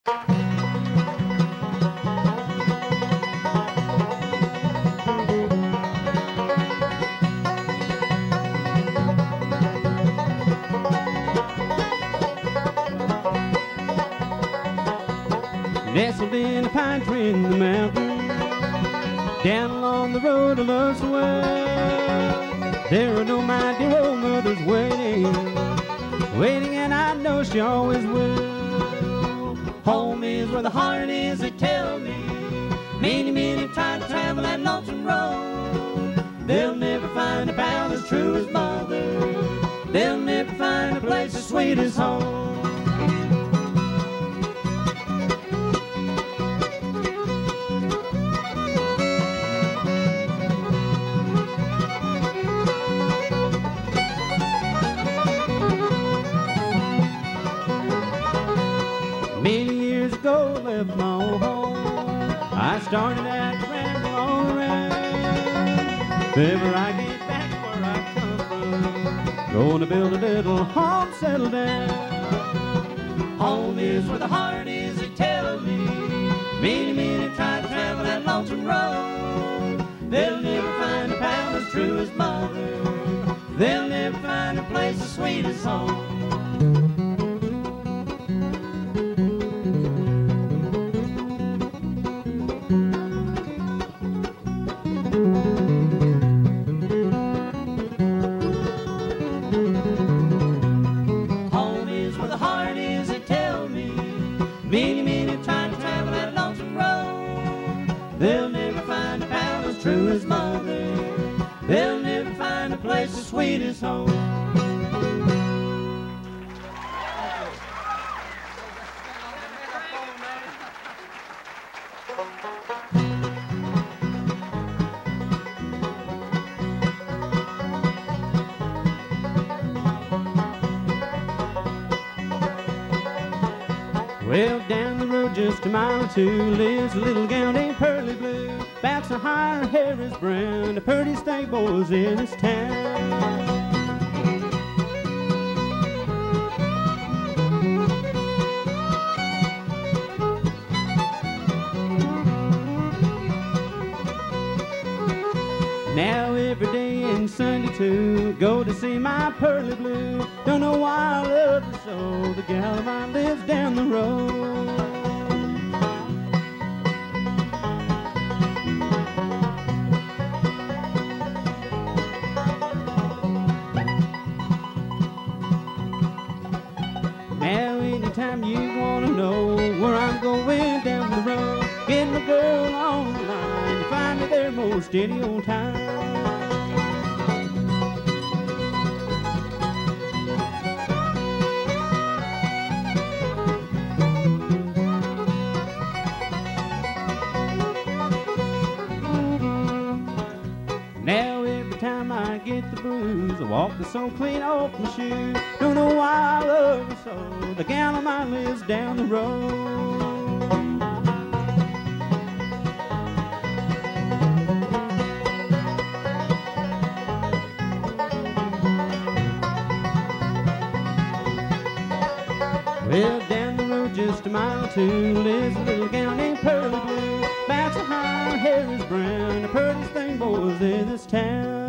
Nestled in a pine tree in the mountain, down along the road I love so well. There I know my dear old mother's waiting, waiting, and I know she always will. Home is where the heart is, they tell me. Many, many tried to travel that lonesome road. They'll never find a pal as true as mother. They'll never find a place as sweet as home. Many years ago, I left my old home. I started out to ramble all around. If ever I get back where I come from, gonna build a little home, settle down. Home is where the heart is, they tell me. Many, many try to travel that lonesome road. They'll never find a pal as true as mother. They'll never find a place as sweet as home. Many, many try to travel that lonesome road. They'll never find a pal as true as mother. They'll never find a place as sweet as home. Well, down the road just a mile or two lives a little gal named Pearly Blue. About so high, her hair is brown, the prettiest thing boys in this town. Now every day and Sunday too, go to see my Pearly Blue. Don't know why I love her so, the gal of mine lives down the road. Now anytime you wanna know where I'm going down the road, get my girl on the line, you find me there most any old time. Now every time I get the blues, I walk the so clean off my shoes. Don't know why I love her so, the gal of mine lives down the road. Well, down the road just a mile or two lives a little gal named Pearly Blue. About so high, her hair is brown, the prettiest thing boys in this town.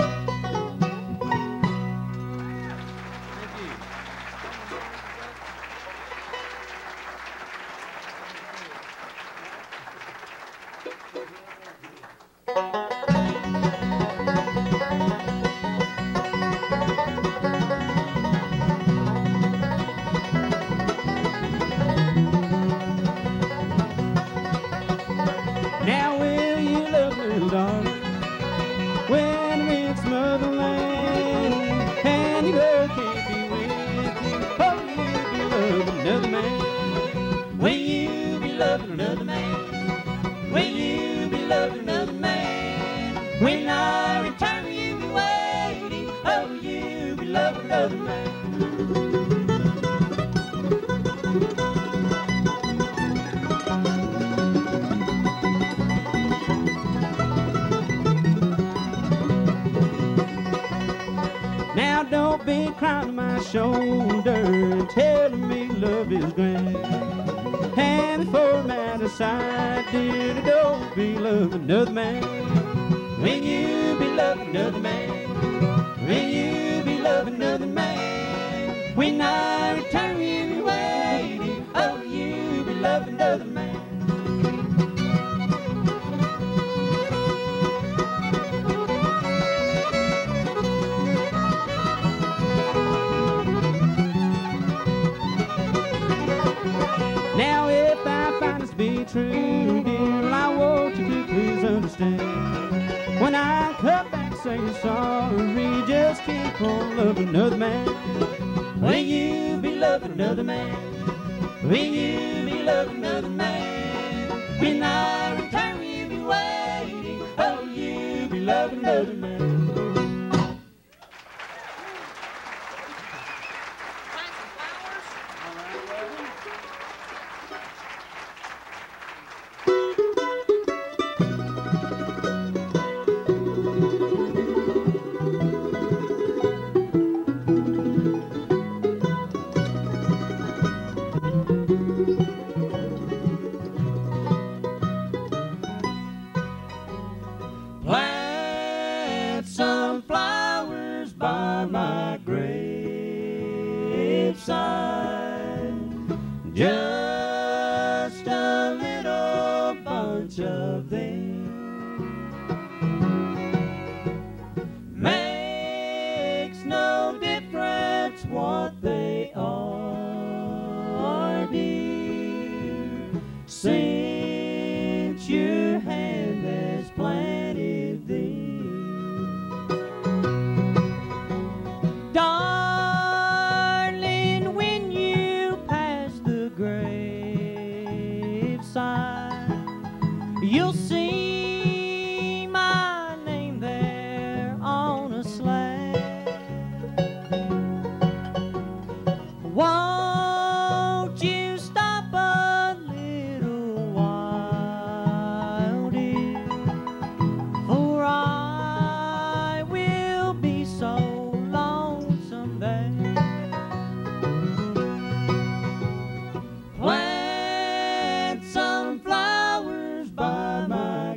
Now will you love me, little darling, when it's motherland, and your girl can't be with you, oh, you'll be loving another man. Will you be loving another man? Will you be loving another man? When I return, you'll be waiting, oh, you'll be loving another man. Now don't be crying on my shoulder, telling me love is grand. And before I'm out of sight, dear, don't be loving another man. When you be loving another man, when you be loving another man, when I return you be waiting, oh, you be loving another man. Now if I find this to be true, dear, well, I want you to please understand. When I come back saying sorry, just keep on loving another man. When you be loving another man, when you be loving another man, when I return you be waiting, oh, you be loving another man. Plant some flowers by my graveside, just a little bunch of them. Makes no difference what they are, dear, since your hand has planted them. Darling, when you pass the graveside, you'll see my name there on a slab. Won't you stop a little while, dear, for I will be so lonesome there. Plant some flowers by my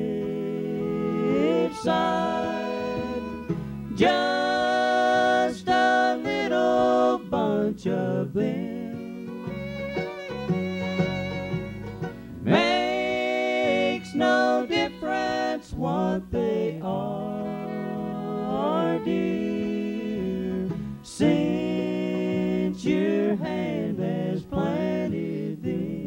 graveside, just a little bunch of them. Makes no difference what they are, dear, since your hand has planted them.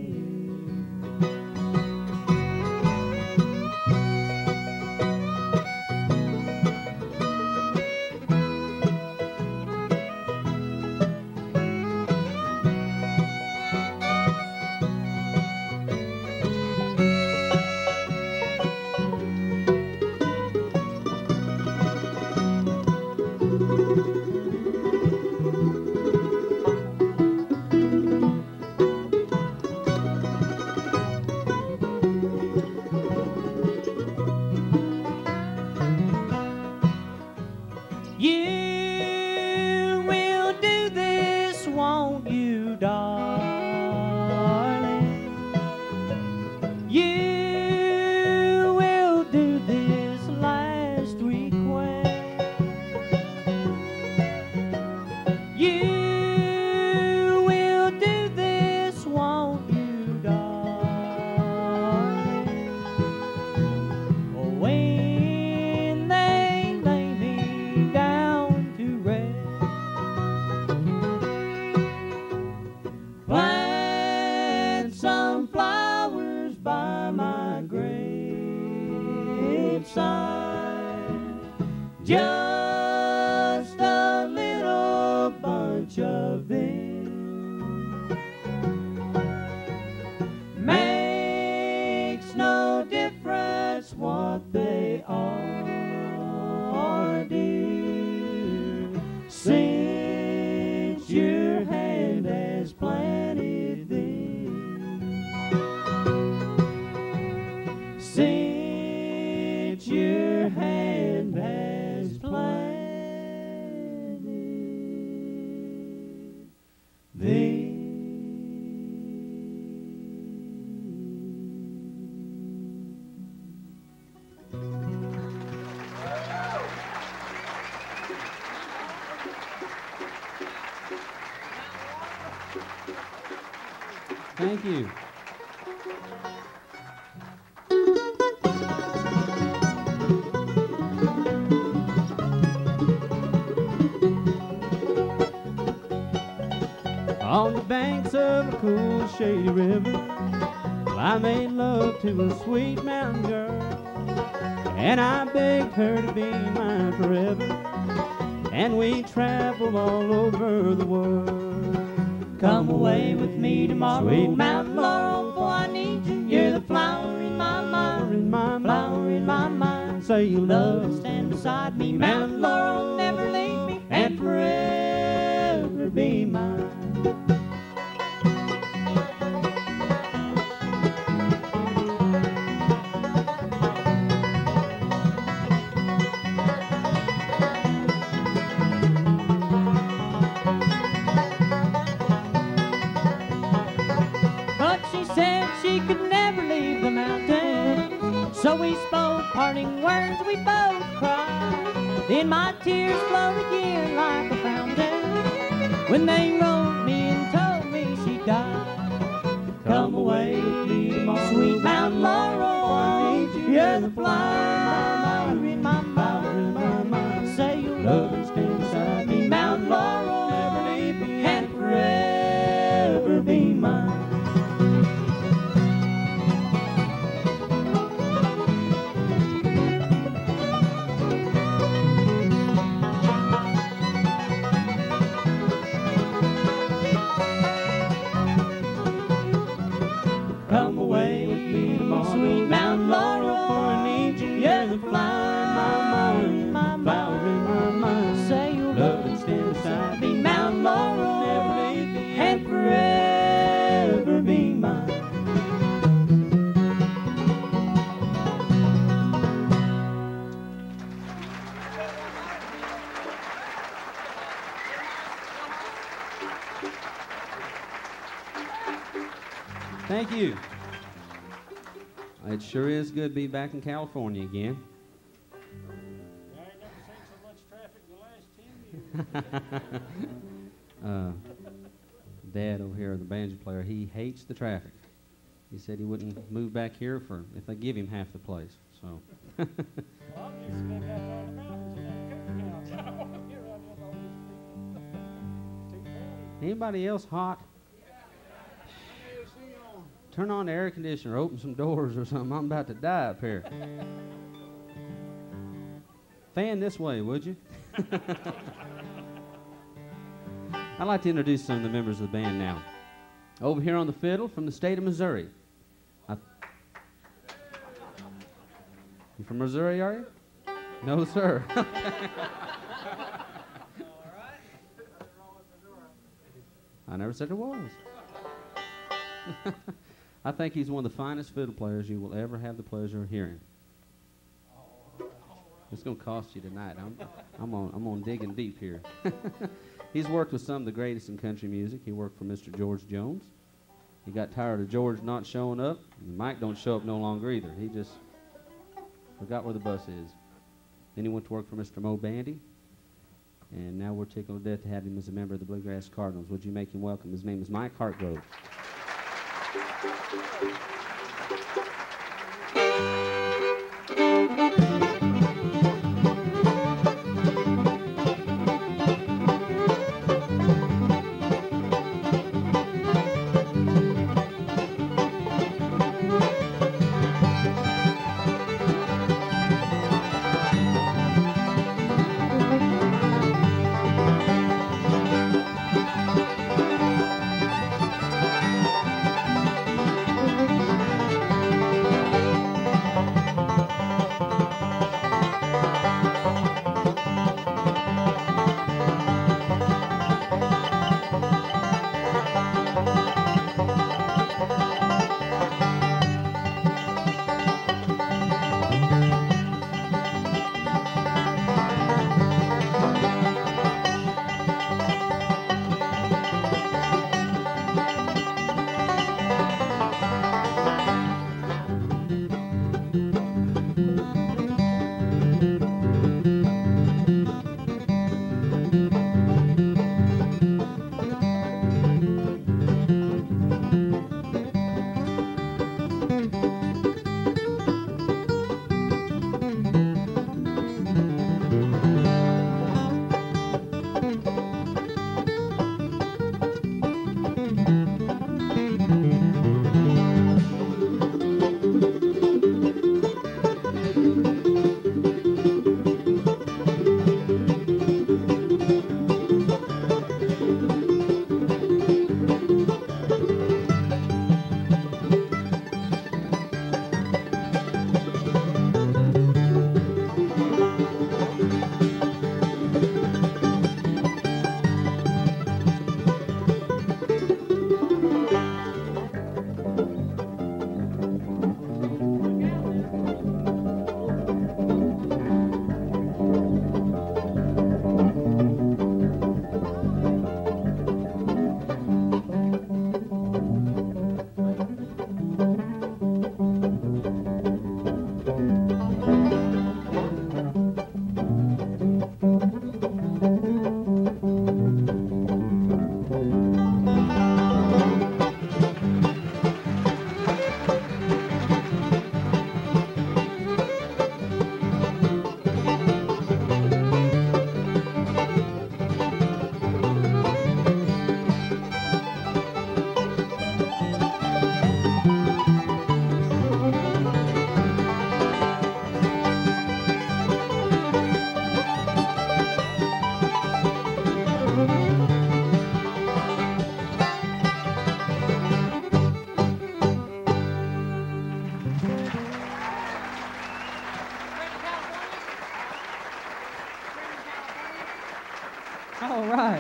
You will do this, won't you, darling? You will do this last request. You will do this, won't you, darling? When they lay me down to rest. Plant some flowers by my graveside, just a little bunch of them. Makes no difference what they are, dear, since your hand has planted them. Since your hand has planted them. Thank you. On the banks of a cool, shady river, well, I made love to a sweet mountain girl, and I begged her to be mine forever, and we traveled all over the world. Come away with me tomorrow, Sweet Mountain Laurel, for I need you. You're the flower in my mind, flower in my mind. Say you Love, love, stand beside me, Mountain Laurel, never leave me, and forever be mine. So we spoke parting words, we both cried. Then my tears flowed again like a fountain when they wrote me and told me she died. Come away with me tomorrow, sweet Mountain Laurel. You're the flower in my mind. Say you'll love and stand beside me, Mountain Laurel, never leave me, and forever be mine. Come away with me tomorrow, sweet Mountain Laurel, for I need you. You're the flower in my mind. Say you'll love and stand beside me, Mountain Laurel, never leave me, and forever be mine. Thank you. It sure is good to be back in California again. I ain't never seen so much traffic the last 10 years. Dad over here, the banjo player, he hates the traffic. He said he wouldn't move back here if they give him half the place. So. Well, I'm used to living out there in the mountains and in the country towns. I don't want to get around here with all these people. Too crowded. Anybody else hot? Turn on the air conditioner, open some doors or something. I'm about to die up here. Fan this way, would you? I'd like to introduce some of the members of the band now. Over here on the fiddle from the state of Missouri. You from Missouri, are you? No, sir. I never said there was. I think he's one of the finest fiddle players you will ever have the pleasure of hearing. It's going to cost you tonight. I'm on digging deep here. He's worked with some of the greatest in country music. He worked for Mr. George Jones. He got tired of George not showing up. And Mike don't show up no longer either. He just forgot where the bus is. Then he went to work for Mr. Mo Bandy. And now we're tickled to death to have him as a member of the Bluegrass Cardinals. Would you make him welcome? His name is Mike Hartgrove. All right.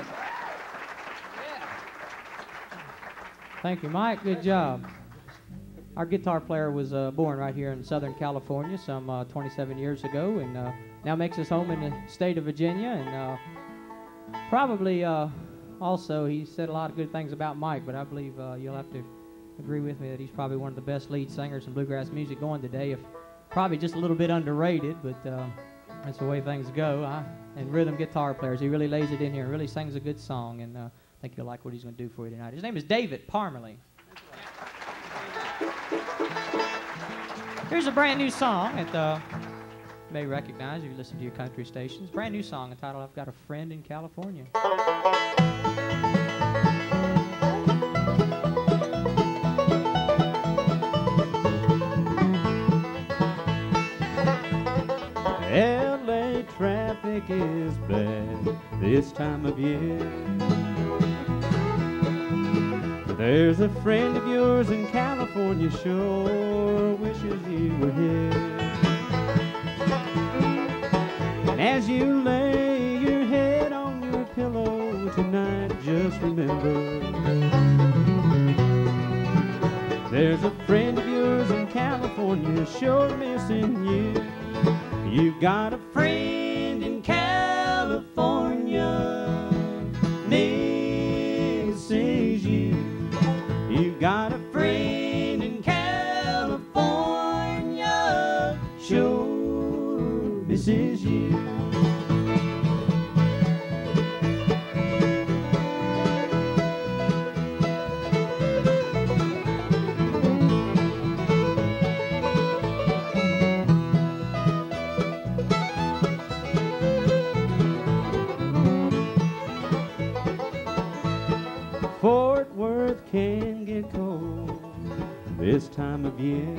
Thank you, Mike. Good job. Our guitar player was born right here in Southern California some 27 years ago, and now makes his home in the state of Virginia. And probably also, he said a lot of good things about Mike, but I believe you'll have to agree with me that he's probably one of the best lead singers in bluegrass music going today. If probably just a little bit underrated, but that's the way things go. And rhythm guitar players, he really lays it in here and really sings a good song, and I think you'll like what he's going to do for you tonight. His name is David Parmely. Here's a brand new song that you may recognize if you listen to your country stations. Brand new song entitled I've Got a Friend in California. LA traffic is bad this time of year. There's a friend of yours in California sure wishes you were here. And as you lay your head on your pillow tonight, just remember there's a friend of yours in California sure missing you. You've got a friend in California misses you. You've got a friend in California sure misses you. Fort Worth can get cold this time of year,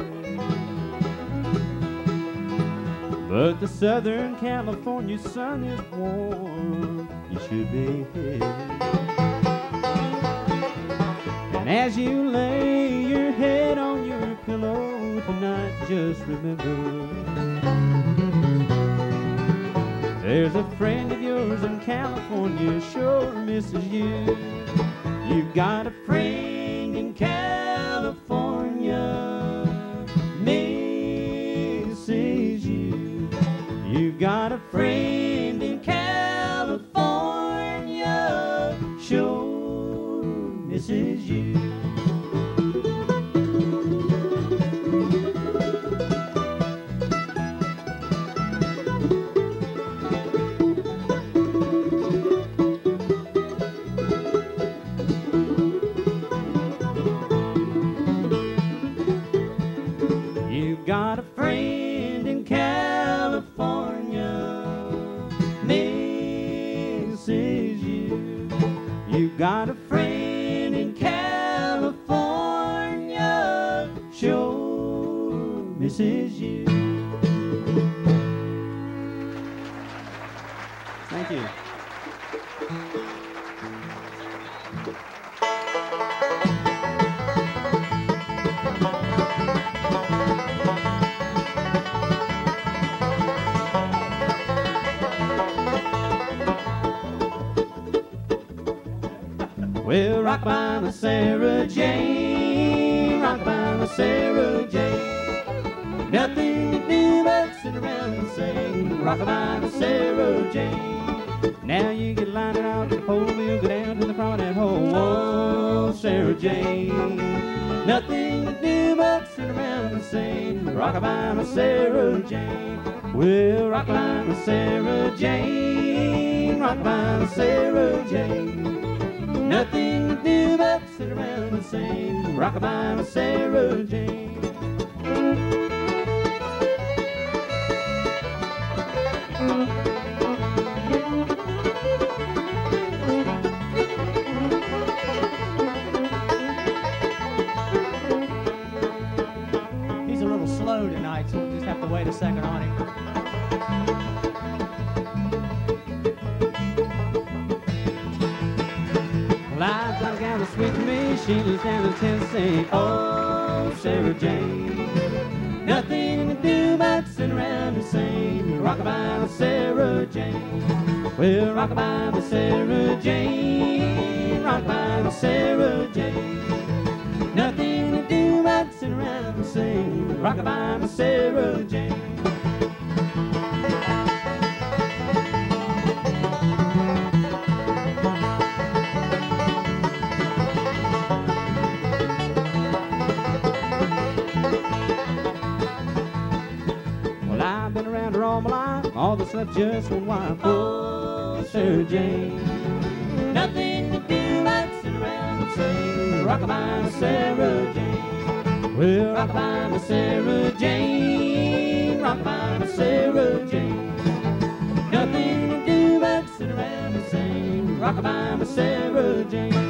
but the Southern California sun is warm. You should be here. And as you lay your head on your pillow tonight, just remember there's a friend of yours in California sure misses you. You've got a friend in California misses you. You've got a friend in California sure misses you. Got a friend in California misses you. You've got a friend in California sure misses you. Thank you. Well, rock by my Sarah Jane, rock by my Sarah Jane. Nothing to do but sit around and sing, rock by my Sarah Jane. Now you get lined out the pole, we'll go down to the crawdad hole. Oh, Sarah Jane. Nothing to do but sit around and sing, rock by my Sarah Jane. Well, rock by my Sarah Jane, rock by my Sarah Jane. Nothing to do but sit around and sing, rock-a-bye, Sarah Jane. He's a little slow tonight, so we'll just have to wait a second on him. Well, I've got a gal that's with me, she lives down in Tennessee. Oh, Sarah Jane. Nothing to do but sit around and sing, rock-a-bye, Sarah Jane. Well, rock-a-bye, Miss Sarah Jane, rock-a-bye, Miss Sarah Jane. Nothing to do but sit around and sing, rock-a-bye, Miss Sarah Jane. Well, I've been around her all my life, all that's left just one wife. Oh, Sarah Jane. Nothing to do but sit around and sing, rock-a-bye, Miss Sarah Jane. Well, rock-a-bye, Miss Sarah Jane, rock-a-bye, Miss Sarah Jane. Nothing to do but sit around and sing, rock-a-bye, Miss Sarah Jane.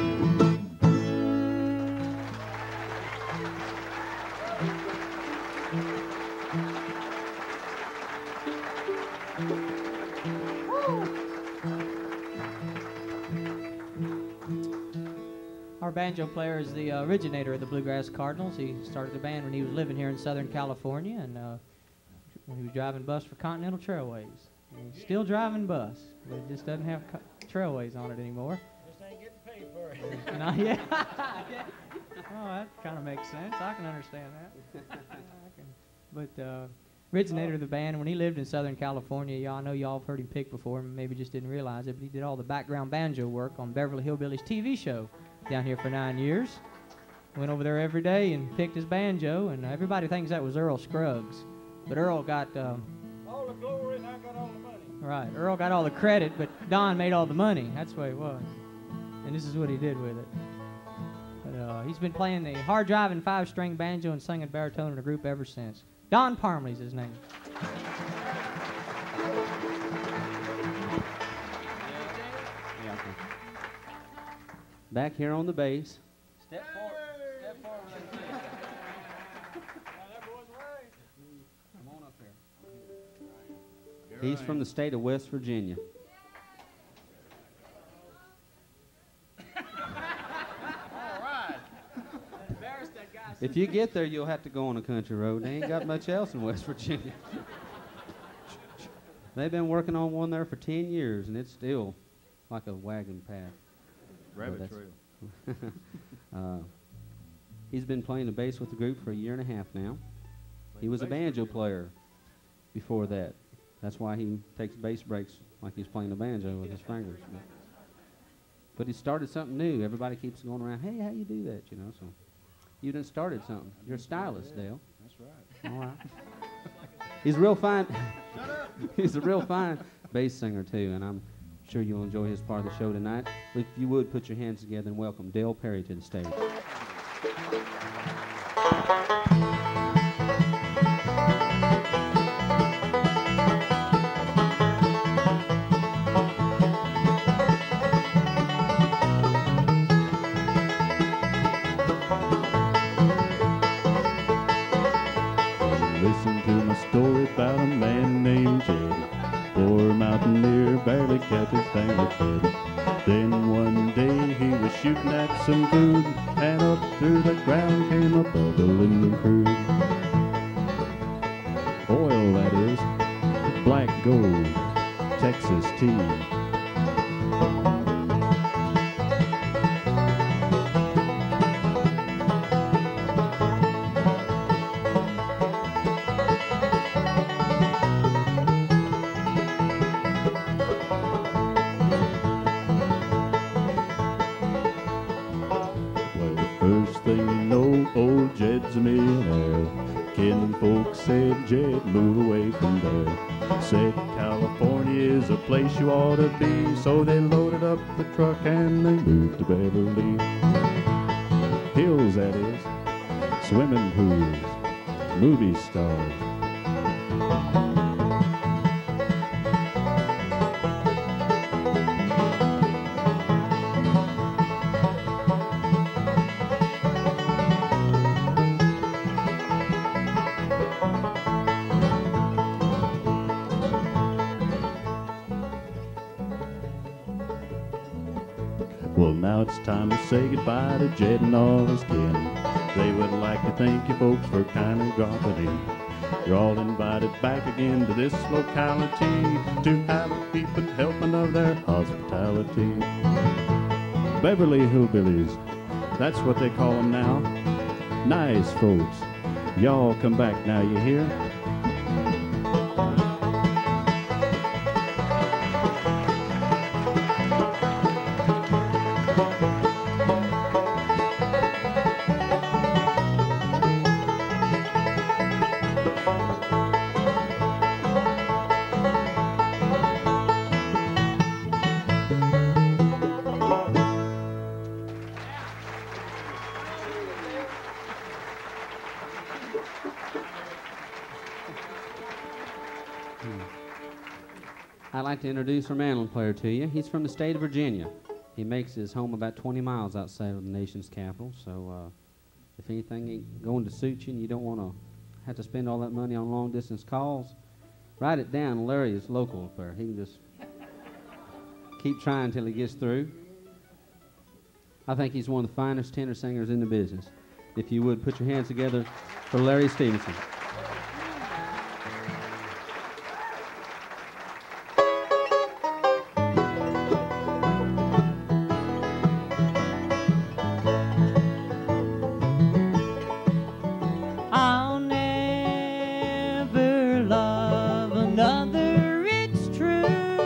Our banjo player is the originator of the Bluegrass Cardinals. He started the band when he was living here in Southern California, and when he was driving bus for Continental Trailways. And he's still driving bus, but it just doesn't have Trailways on it anymore. Just ain't getting paid for it. Yeah. Oh, that kind of makes sense. I can understand that. But originator of the band, when he lived in Southern California, y'all know y'all have heard him pick before, maybe just didn't realize it, but he did all the background banjo work on Beverly Hillbillies TV show down here for 9 years. Went over there every day and picked his banjo, and everybody thinks that was Earl Scruggs. But Earl got... all the glory and I got all the money. Right, Earl got all the credit, but Don made all the money. That's the way it was. And this is what he did with it. But he's been playing the hard-driving 5-string banjo and singing baritone in a group ever since. Don Parmely's his name. Back here on the bass. Step forward. Step forward. That boy's right. Come on up here. He's from the state of West Virginia. All right. Embarrassed that guy. If you get there, you'll have to go on a country road. They ain't got much else in West Virginia. They've been working on one there for 10 years, and it's still like a wagon path. Rabbit trail. He's been playing the bass with the group for 1.5 years now. He was a banjo player before that. That's why he takes bass breaks like he's playing the banjo with his fingers. But he started something new. Everybody keeps going around, hey, how you do that, you know? So you done started something. You're a stylist, Dale. That's right. All right. He's real fine. He's a real fine bass singer too, and I'm sure you'll enjoy his part of the show tonight. If you would, put your hands together and welcome Dale Perry to the stage. Listen to my story about a man named Jed. Poor mountaineer barely kept his family fed. Then one day he was shooting at some food, and up through the ground came a bubbling crude. Oil, that is, black gold, Texas tea. Jed's a millionaire. Kinfolk said, Jed, move away from there. Said California is a place you ought to be. So they loaded up the truck and they moved to Beverly Hills, that is. Swimming pools, movie stars. Well, now it's time to say goodbye to Jed and all his kin. They would like to thank you folks for kindly dropping in. You're all invited back again to this locality to have a peep and helping of their hospitality. Beverly Hillbillies, that's what they call them now. Nice folks. Y'all come back now, you hear? I'd like to introduce our mandolin player to you. He's from the state of Virginia. He makes his home about 20 miles outside of the nation's capital, so if anything ain't going to suit you and you don't want to have to spend all that money on long-distance calls, write it down. Larry is local up there. He can just keep trying until he gets through. I think he's one of the finest tenor singers in the business. If you would, put your hands together for Larry Stephenson. I'll never love another, it's true.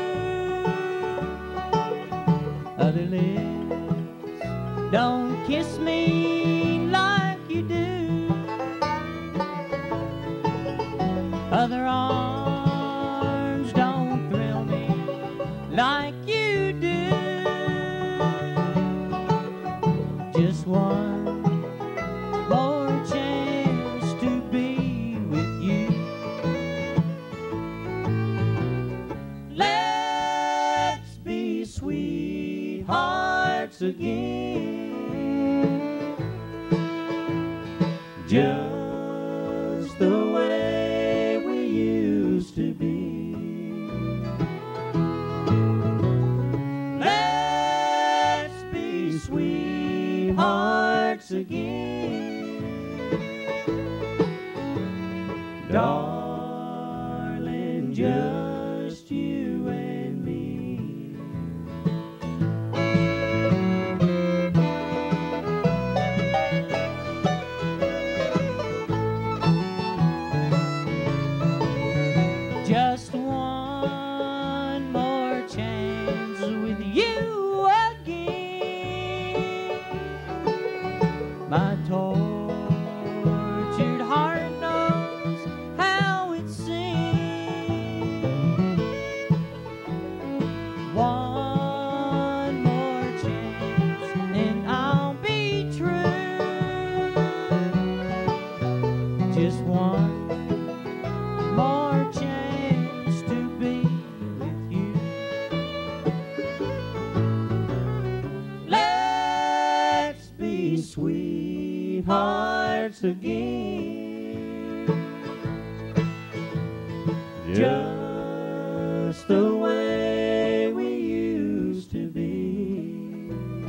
Other lips don't kiss me like you do. Other arms don't thrill me like you do. Just one more chance to be with you. Let's be sweethearts again, just the way we used to be. Let's be sweethearts again, darling, just you and me. Just one more chance with you again. My tortured heart knows how it sings. One more chance and I'll be true. Just one more chance to be with you. Let's be sweethearts again, just the way we used to be.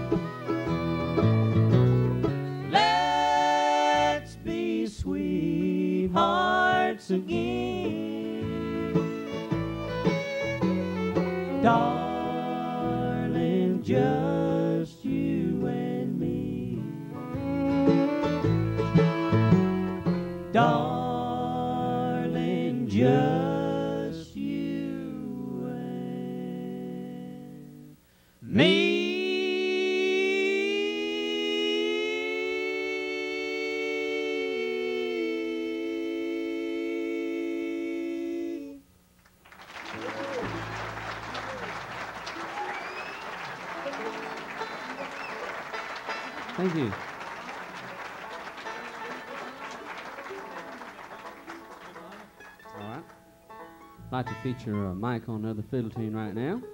Let's be sweethearts again, darling, just you and me. Darling, just you and me. Thank you. All right. I'd like to feature Mike on another fiddle tune right now.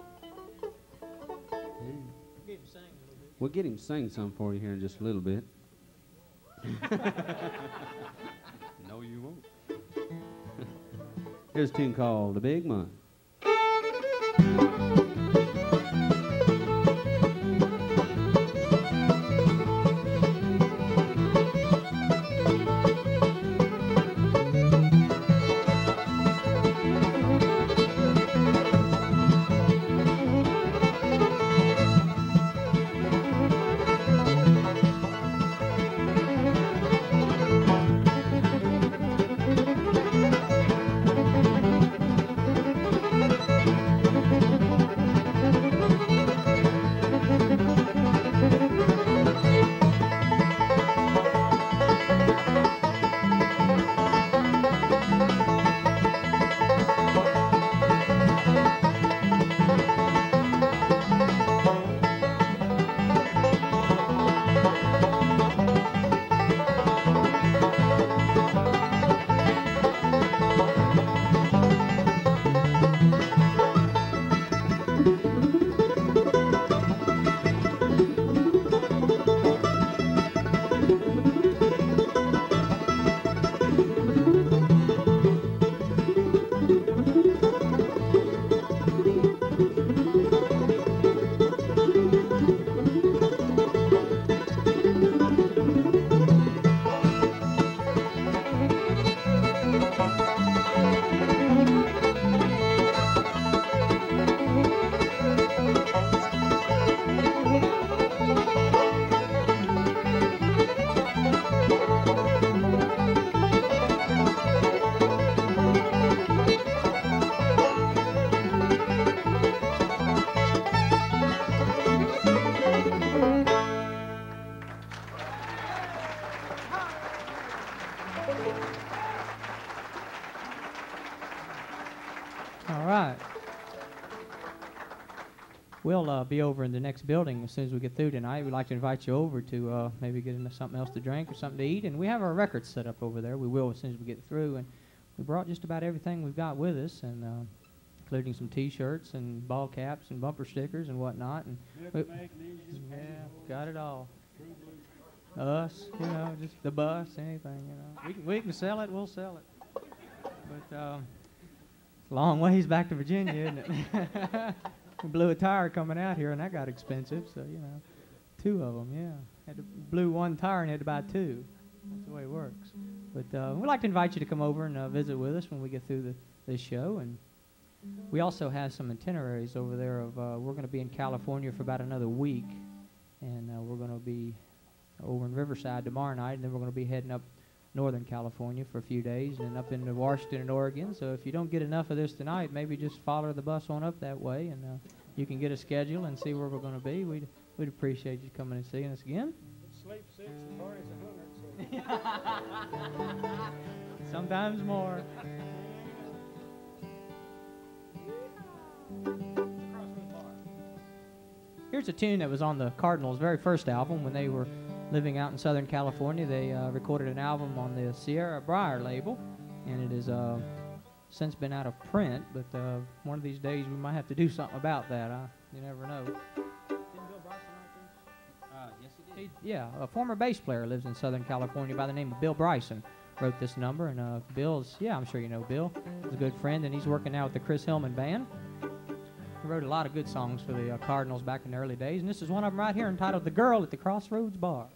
Yeah. We'll get him to sing some for you here in just a little bit. No, you won't. Here's a tune called The Big Month. All right. We'll be over in the next building as soon as we get through tonight. We'd like to invite you over to maybe get into something else to drink or something to eat. And we have our records set up over there. We will as soon as we get through. And we brought just about everything we've got with us, and including some T-shirts and ball caps and bumper stickers and whatnot. And yeah, got it all. Us, you know, just the bus, anything, you know. We can sell it, we'll sell it. But it's a long ways back to Virginia, isn't it? We blew a tire coming out here, and that got expensive, so, you know. 2 of them, yeah. Blew 1 tire and had to buy 2. That's the way it works. But we'd like to invite you to come over and visit with us when we get through this show. And we also have some itineraries over there of we're going to be in California for about another week, and we're going to be over in Riverside tomorrow night, and then we're going to be heading up Northern California for a few days, and then up into Washington and Oregon. So if you don't get enough of this tonight, maybe just follow the bus on up that way, and you can get a schedule and see where we're going to be. We'd appreciate you coming and seeing us again. Sleep 6 and parties 100. So. Sometimes more. Here's a tune that was on the Cardinals' very first album when they were living out in Southern California. They recorded an album on the Sierra Briar label, and it has since been out of print, but one of these days we might have to do something about that. You never know. Didn't Bill Bryson write this? Yes, he did. Yeah, a former bass player lives in Southern California by the name of Bill Bryson. Wrote this number, and Bill's, yeah, I'm sure you know Bill. He's a good friend, and he's working now with the Chris Hillman Band. He wrote a lot of good songs for the Cardinals back in the early days, and this is one of them right here entitled The Girl at the Crossroads Bar.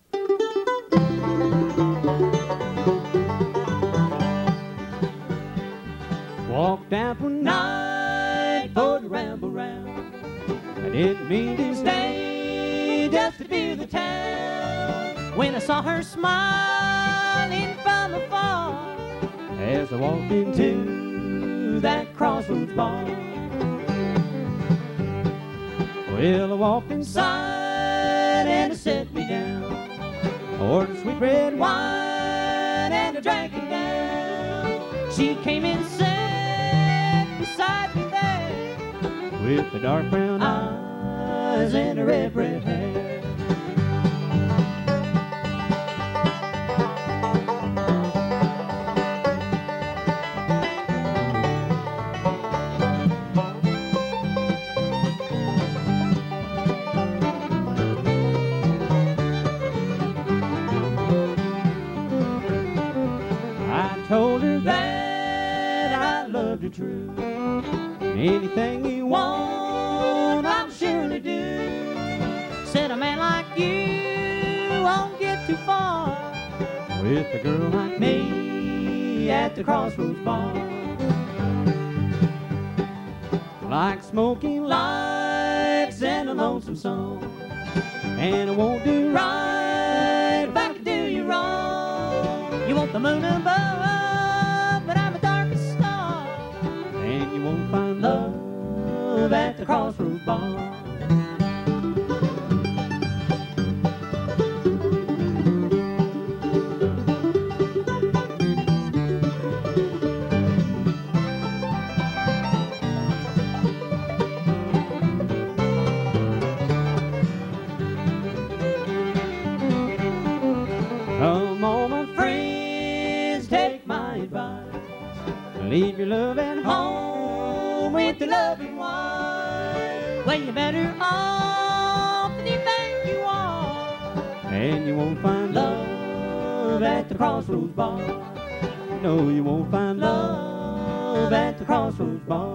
Walked out one night for to ramble round. I didn't mean to stay just to view the town. When I saw her smiling from afar As I walked into that crossroads bar. Well, I walked inside and I set me down. Ordered sweet red wine and I drank it down. she came and sat beside me there with the dark brown eyes and the red hair. Told her that I loved her true. Anything you want, I'll surely do. Said a man like you won't get too far with a girl like me at the crossroads bar. Like smoking lights and a lonesome song. And I won't do right if I can do you wrong. You want the moon above, but I'm a darkest star. And you won't find love at the crossroads bar. Come on, my friends, take my advice. Leave your love at home with the loving wife. Well, you're better off than you think you are. And you won't find love at the crossroads bar. No, you won't find love at the crossroads bar.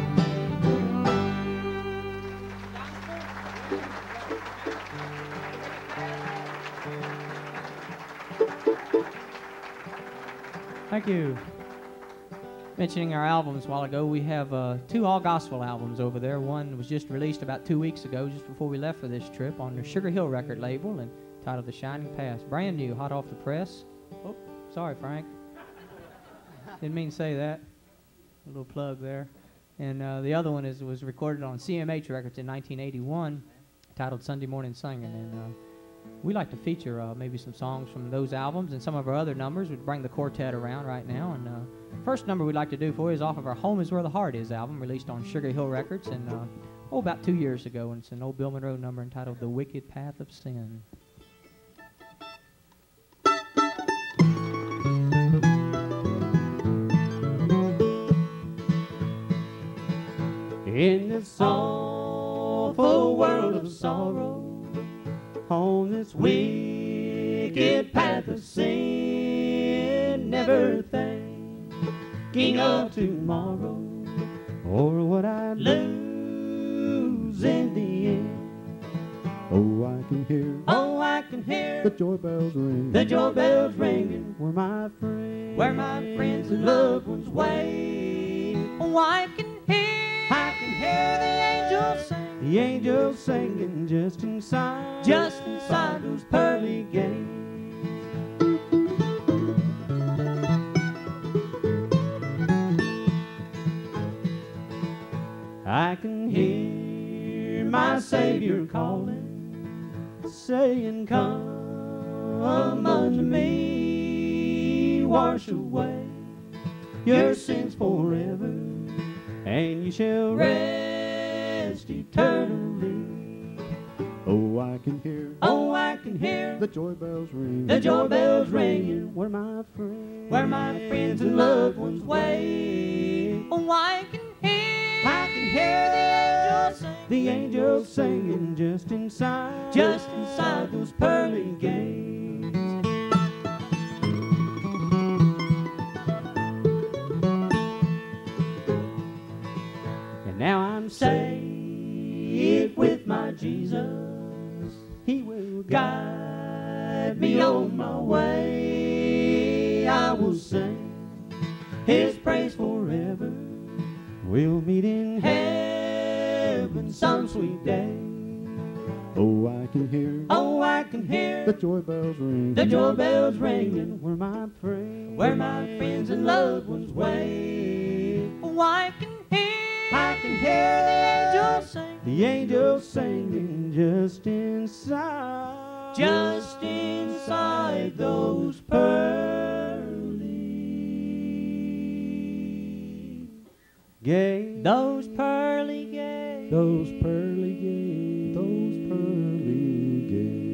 Thank you. Mentioning our albums a while ago, we have 2 all-gospel albums over there. One was just released about 2 weeks ago, just before we left for this trip, on the Sugar Hill record label, and titled The Shining Past. Brand new, hot off the press. Oh, sorry, Frank. Didn't mean to say that. A little plug there. And the other one was recorded on CMH Records in 1981, titled Sunday Morning Singing. And we like to feature maybe some songs from those albums and some of our other numbers. We'd bring the quartet around right now. And first number we'd like to do for you is off of our Home Is Where the Heart Is album, released on Sugar Hill Records and about 2 years ago. And it's an old Bill Monroe number entitled The Wicked Path of Sin. In this awful world of sorrow, on this wicked path of sin, never thinking of tomorrow or what I'd lose in the end. Oh, I can hear the joy bells ring. The joy bells ringing where my friends and loved ones wait. Oh, I can hear the angels sing. The angels singing just inside those pearly gates. I can hear my Savior calling, saying, come unto me, wash away your sins forever, and you shall rest eternally. Oh, I can hear the joy bells ring. The joy bells ringing where my friends and loved ones wait. Oh, I can hear the angels singing just inside those pearly gates. And now I'm saved with my Jesus. He will guide me on my way. I will sing His praise forever. We'll meet in heaven some sweet day. Oh, I can hear the joy bells ring. The joy bells ringing where my friends and loved ones wait. Oh, I can hear the angels sing. The angels singing just inside those pearly gates. Those pearly gates. Those pearly gates. Those pearly gates.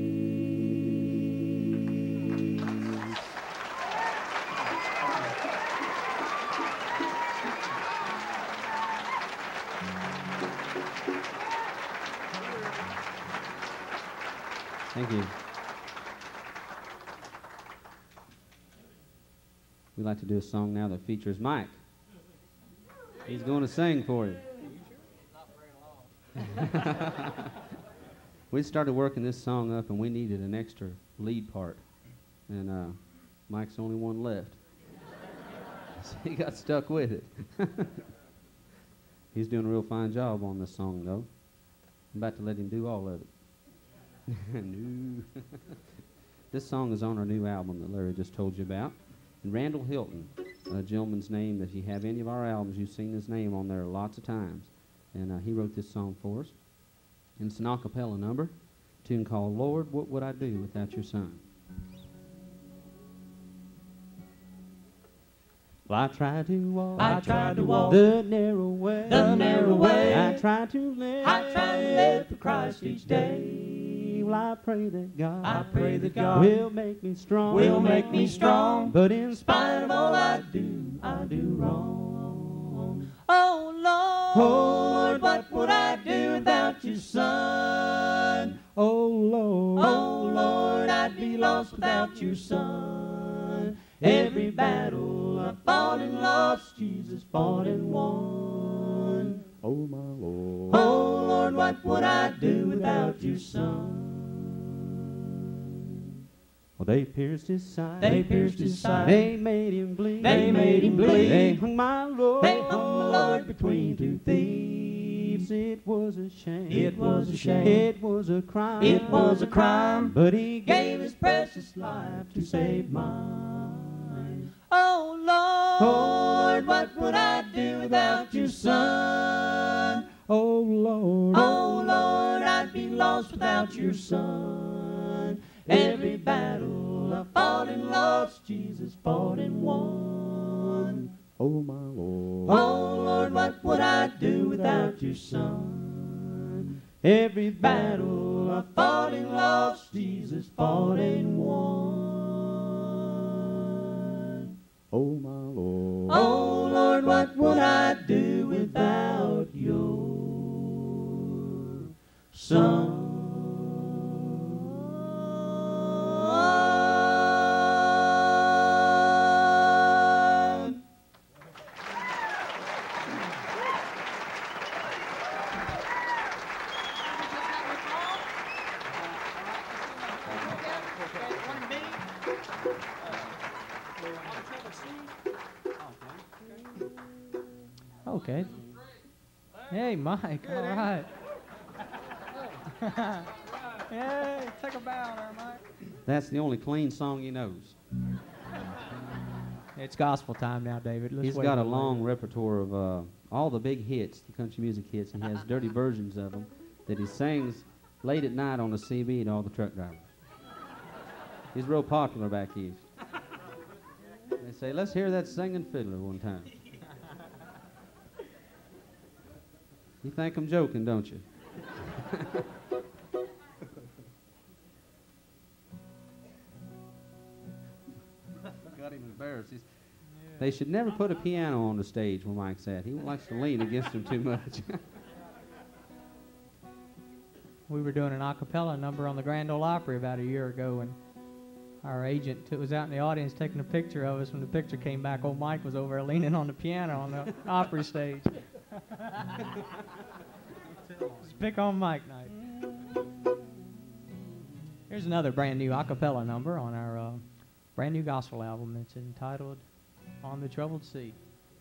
Thank you. We'd like to do a song now that features Mike. He's going to sing for you. We started working this song up and we needed an extra lead part. And Mike's the only one left. So he got stuck with it. He's doing a real fine job on this song, though. I'm about to let him do all of it. No. This song is on our new album that Larry just told you about. And Randall Hilton, a gentleman's name, that if you have any of our albums, you've seen his name on there lots of times. And he wrote this song for us. And it's an a cappella number, a tune called Lord, What Would I Do Without Your Son? Well, I tried to walk the narrow way. I tried to live for Christ each day. Well, I pray that God will make me strong. But in spite of all I do wrong. Oh, Lord, what would I do without your son? Oh, Lord, I'd be lost without your son. Every battle I fought and lost, Jesus fought and won. Oh, my Lord. Oh, Lord, what would I do without your son? Well, they pierced his side. They made him bleed. They hung my Lord between two thieves. It was a shame. It was a crime. But he gave his precious life to save mine. Oh, Lord, what would I do without your son? Oh, Lord, I'd be lost without your son. Every battle I fought and lost, Jesus fought and won. Oh, my Lord. Oh, Lord, what would I do without your Son? Every battle I fought and lost, Jesus fought and won. Oh, my Lord. Oh, Lord, what would I do without your Son? Okay. Hey, Mike. All right. Hey, take a bow there, Mike. That's the only clean song he knows. It's gospel time now, David. Let's He's wait got a little long later. repertoire of all the big hits, the country music hits. He has dirty versions of them that he sings late at night on the CB to all the truck drivers. He's real popular back east. They say, let's hear that singing fiddler one time. You think I'm joking, don't you? Got him embarrassed. They should never put a piano on the stage where Mike's at. He likes to lean against him too much. We were doing an a cappella number on the Grand Ole Opry about a year ago, and our agent was out in the audience taking a picture of us. When the picture came back, old Mike was over there leaning on the piano on the Opry stage. It's pick on Mike night. Here's another brand new a cappella number on our brand new gospel album. It's entitled On the Troubled Sea.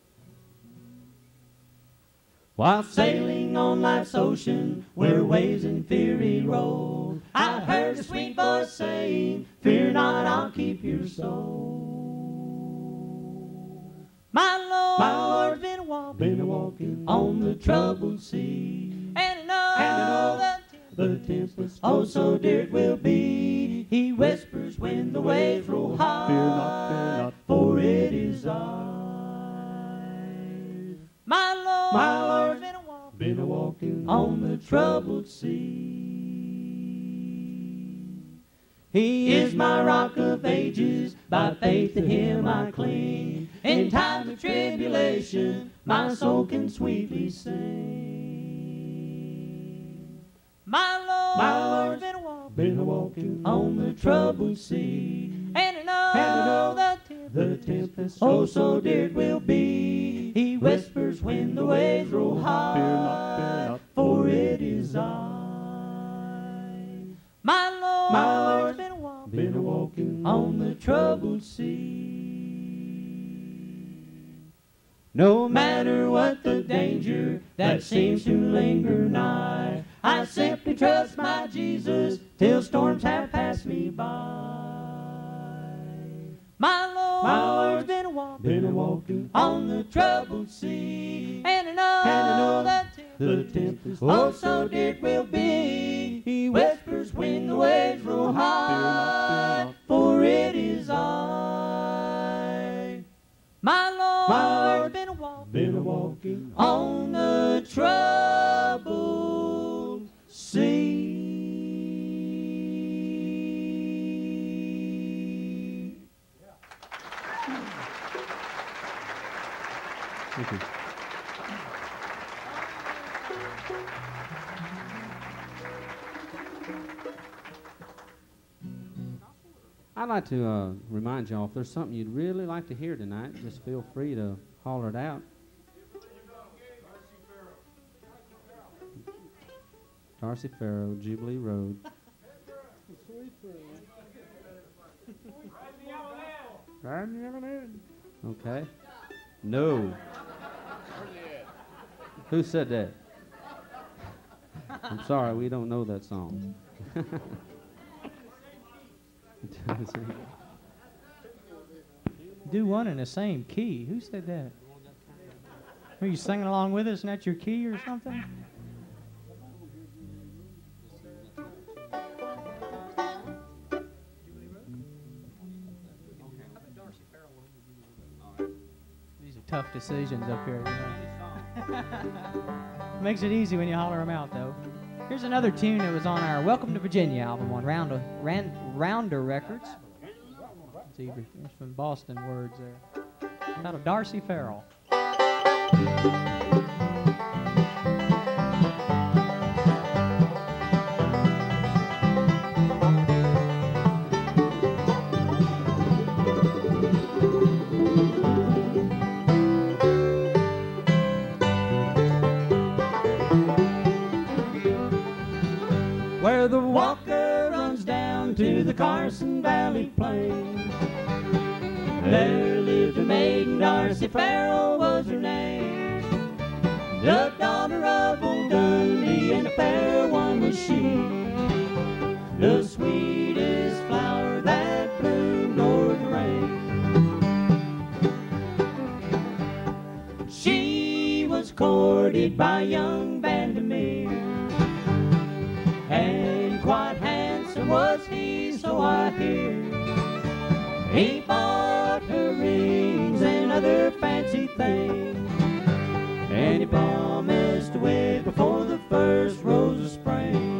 While sailing on life's ocean, where waves and fury roll, I heard a sweet voice saying, fear not, I'll keep your soul. My Lord's been walking on the troubled sea, and I know the tempest, oh so dear it will be. He whispers when the waves roll high, Fear not, for it is I. My Lord's been a walking on the troubled sea. He is my rock of ages, by faith in him I cling. In times of tribulation, my soul can sweetly sing. My Lord's been a walking on the troubled sea, and I know the tempest, oh so dear it will be. He whispers when the waves roll high, Fear not, for it is I. My Lord's been a walking on the troubled sea. No matter what the danger that seems to linger nigh, I simply trust my Jesus till storms have passed me by. My Lord's been a walking on the troubled sea, and I know the tempest, oh so dear it will be. He whispers when the waves roll high, for it is I. My Lord's been a walking on the troubled sea. Thank you. I'd like to remind y'all, if there's something you'd really like to hear tonight, just feel free to holler it out. Darcy Farrow, Jubilee Road. Okay. No. Who said that? I'm sorry, we don't know that song. Do one in the same key. Who said that? Are you singing along with us and that's your key or something? tough decisions up here. You know? Makes it easy when you holler them out, though. Here's another tune that was on our Welcome to Virginia album on Rounder Records. It's from Boston words there. Entitled Darcy Farrell. Where the Walker runs down to the Carson Valley Plain, there lived a maiden, Darcy Farrell was her name. The daughter of old Dundee, and a fair one was she, the sweetest flower that bloomed o'er the rain. She was courted by young Vandermeer, and quite handsome was he, so I hear. He bought her rings and other fancy things, and he promised to wed before the first rose of spring.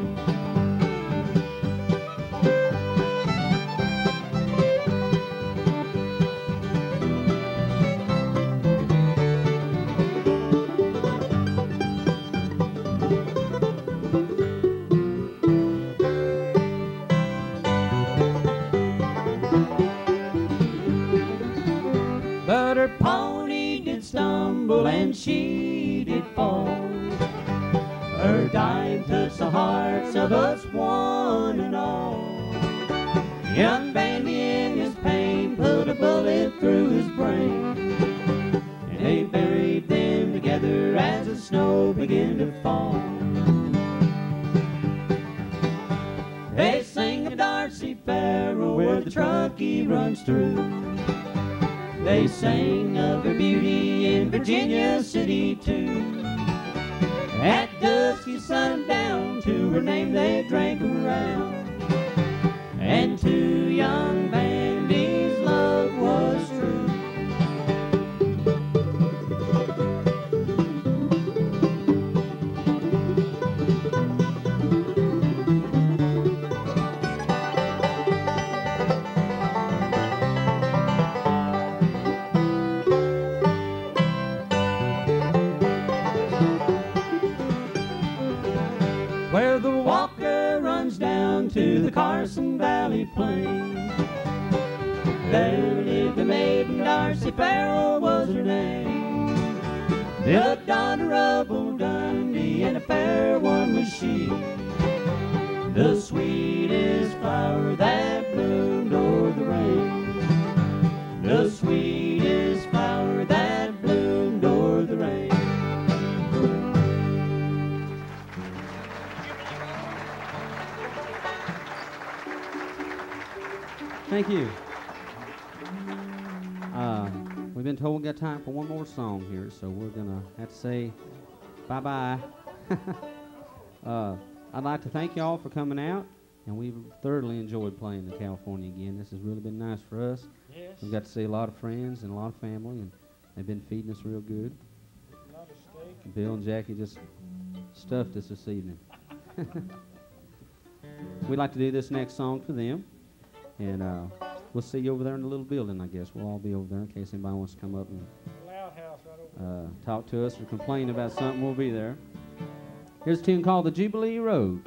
But her pony did stumble and she did fall. Her dime touched the hearts of us one and all. Young Bandy in his pain put a bullet through his brain, and they buried them together as the snow began to fall. They sing of Darcy Farrell where the Truckee runs through. They sang of her beauty in Virginia City too. At dusky sundown to her name they drank around, and to young Bandy's love was true. Where the Walker runs down to the Carson Valley Plain, there lived a maiden, Darcy Farrell was her name. The daughter of old Dundee, and a fair one was she, the sweetest flower that bloomed o'er the rain, the sweetest flower that bloomed o'er the rain. Thank you. We've been told we got time for one more song here, so we're gonna have to say bye-bye. I'd like to thank y'all for coming out, and we've thoroughly enjoyed playing in California again. This has really been nice for us. Yes. We've got to see a lot of friends and a lot of family, and they've been feeding us real good. A lot of steak. Bill and Jackie just stuffed us this evening. We'd like to do this next song for them, and we'll see you over there in the little building, I guess. We'll all be over there in case anybody wants to come up and Loud house right over there. talk to us or complain about something. We'll be there. Here's a tune called The Jubilee Road.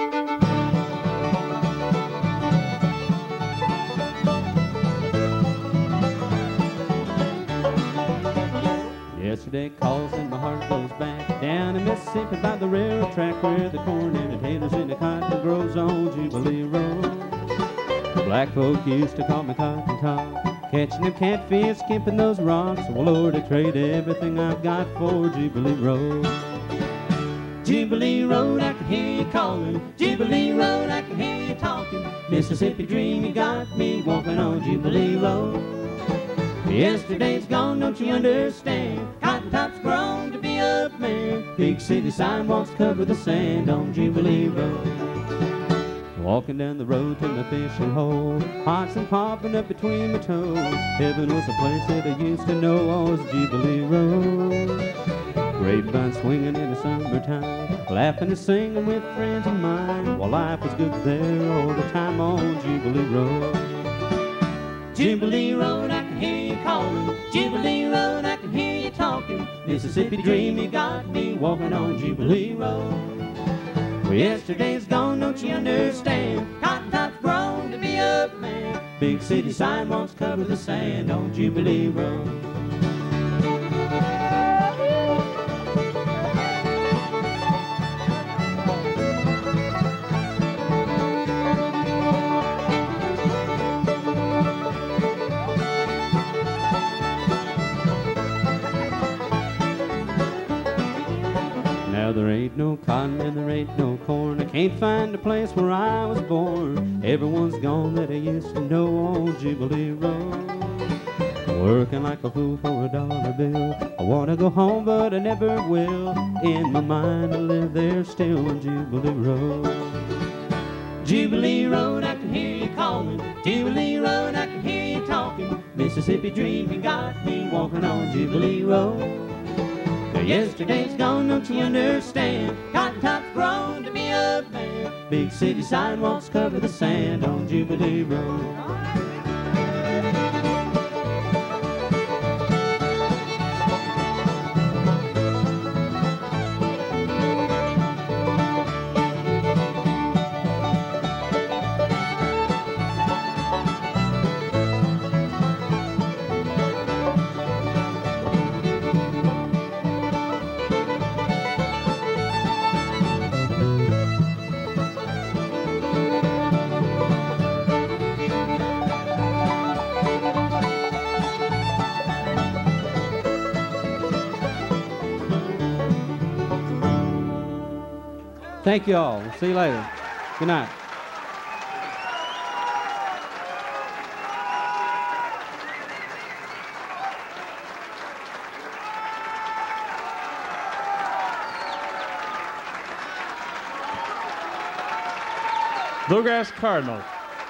Yesterday calls and my heart goes back down in Mississippi by the railroad track where the corn and the taters and the cotton grows on Jubilee Road. Black folk used to call me Cotton Top, catching them catfish, skimping those rocks. Well, Lord, I trade everything I've got for Jubilee Road. Jubilee Road, I can hear you calling. Jubilee Road, I can hear you talking. Mississippi dream, you got me walking on Jubilee Road. Yesterday's gone, don't you understand? Cotton Top's grown to be a man. Big city sidewalks cover the sand on Jubilee Road. Walking down the road to my fishing hole, oxen popping up between my toes. Heaven was a place that I used to know was Jubilee Road. Grapevine swinging in the summertime, laughing and singing with friends of mine, while life was good there all the time on Jubilee Road. Jubilee Road, I can hear you calling. Jubilee Road, I can hear you talking. Mississippi dream, you got me walking on Jubilee Road. Well, yesterday's gone, don't you understand? Cotton top's grown to be a man. Big city sidewalks cover the sand on Jubilee Road. Now there ain't no cotton and there ain't no corn. I can't find a place where I was born. Everyone's gone that I used to know on Jubilee Road. Working like a fool for a dollar bill. I want to go home but I never will. In my mind I live there still on Jubilee Road. Jubilee Road, I can hear you calling. Jubilee Road, I can hear you talking. Mississippi dream, you got me walking on Jubilee Road. Yesterday's gone, don't you understand? Cotton top's grown to be a man. Big city sidewalks cover the sand on Jubilee Road. Thank you all. We'll see you later. Good night. Bluegrass Cardinals.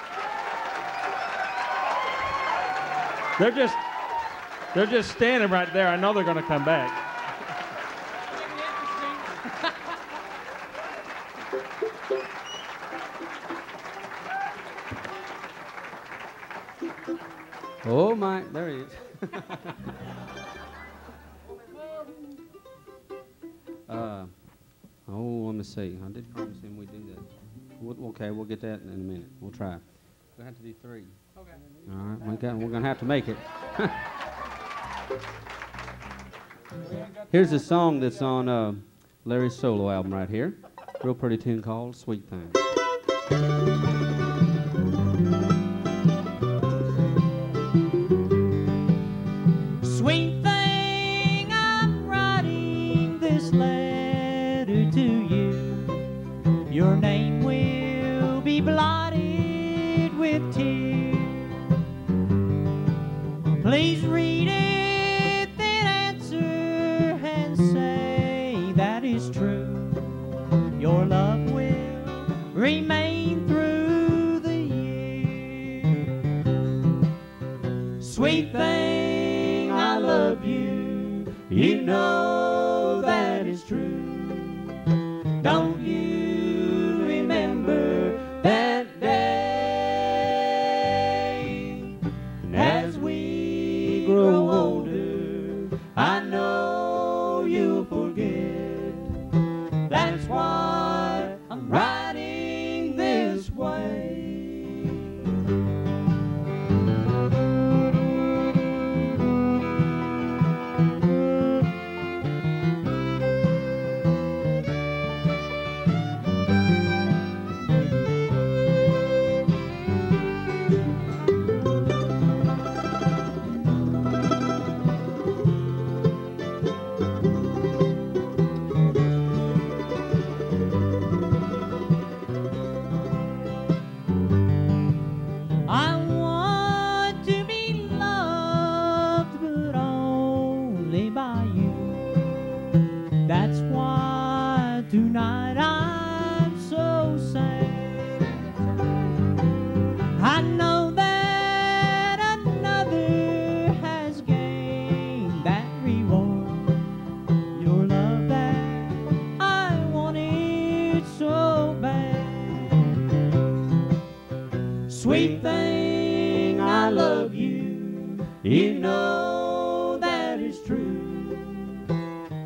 They're just standing right there. I know they're going to come back. Oh my, there he is. Let me see. I did promise him we'd do that. Okay, we'll get that in a minute. We'll try. We'll have to do 3. Okay. All right, we're going to have to make it. Here's a song that's on Larry's solo album right here. Real pretty tune called Sweet Thing. Sweet thing, I'm writing this letter to you. Your name will be blotted with tears. Please read it, then answer and say that is true. Your love will remain through the year. Sweet thing, I love you. You know that is true. Don't you remember that day? And as we grow older, I know you'll forget. That's why I'm writing this way.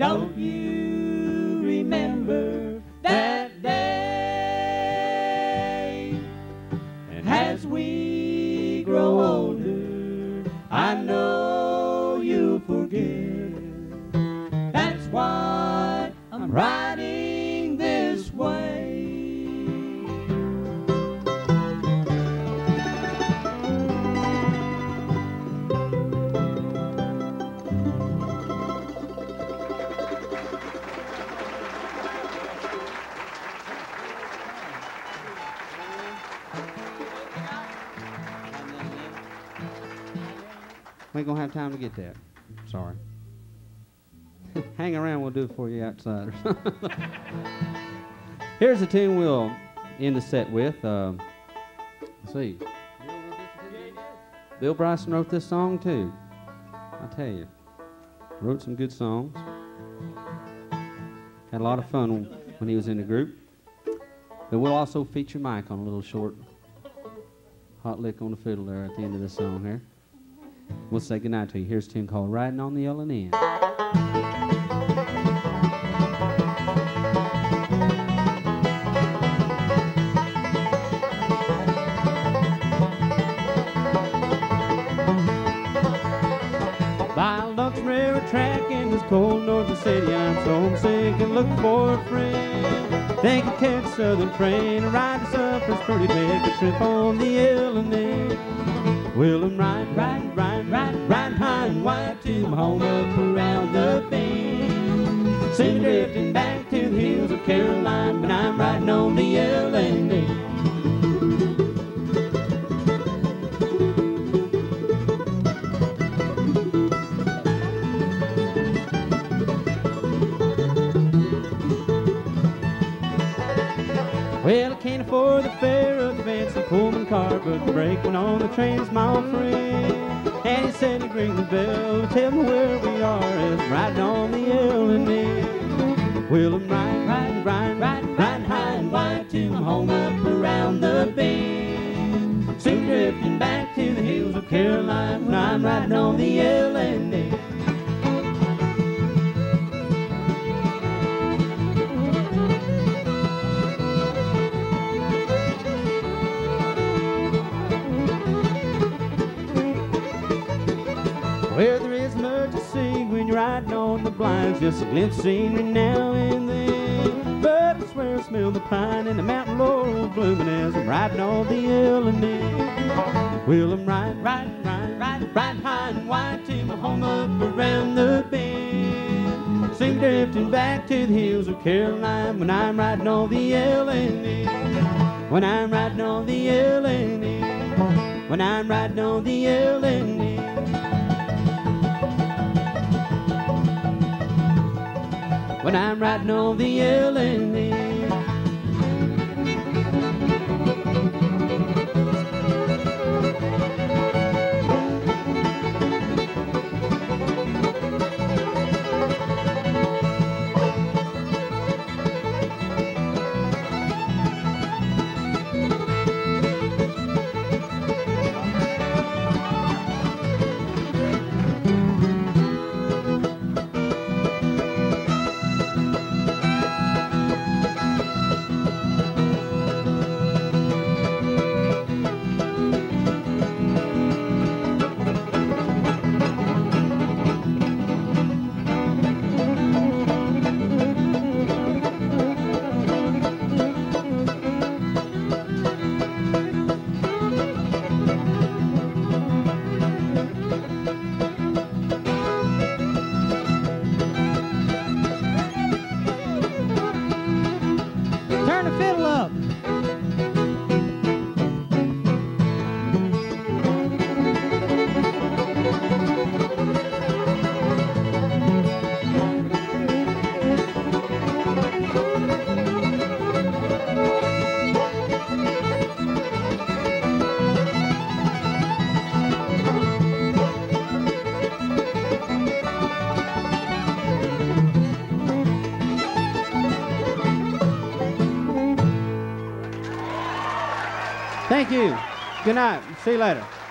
Don't you remember that day? And as we grow older, I know you'll forget. That's why I'm riding this way. We ain't gonna have time to get that. Sorry. Hang around, we'll do it for you outsiders. Here's a tune we'll end the set with. Let's see. Bill Bryson wrote this song too. I tell you, wrote some good songs. Had a lot of fun when he was in the group. But we'll also feature Mike on a little short hot lick on the fiddle there at the end of this song here. We'll say goodnight to you. Here's a tune called Riding on the Yellow End. By Lux Railroad track in this cold northern city, I'm so homesick and looking for a friend. Think I'll catch a southern train and ride us up for pretty make a trip on the Illinois. Well, I'm riding high and wide to my home up around the bend. Singing drifting back to the hills of Carolina, but I'm riding on the Illinois. Well, I can't afford the fare of the fancy Pullman car, but the brake went on the train's my old friend. And he said he'd ring the bell to tell me where we are as I'm riding on the Illinois. Well, I'm riding high and wide to my home up around the bend. Soon drifting back to the hills of Carolina when I'm riding on the Illinois. Well, there isn't much to see when you're riding on the blinds, just a glimpse of scenery now and then. But I swear I smell the pine and the mountain laurel blooming as I'm riding on the Illinois. Well, I'm riding high and wide to my home up around the bend. Soon drifting back to the hills of Carolina when I'm riding on the Illinois. When I'm riding on the Illinois. When I'm riding on the Illinois. When I'm riding on the Illinois. Thank you. Good night. See you later.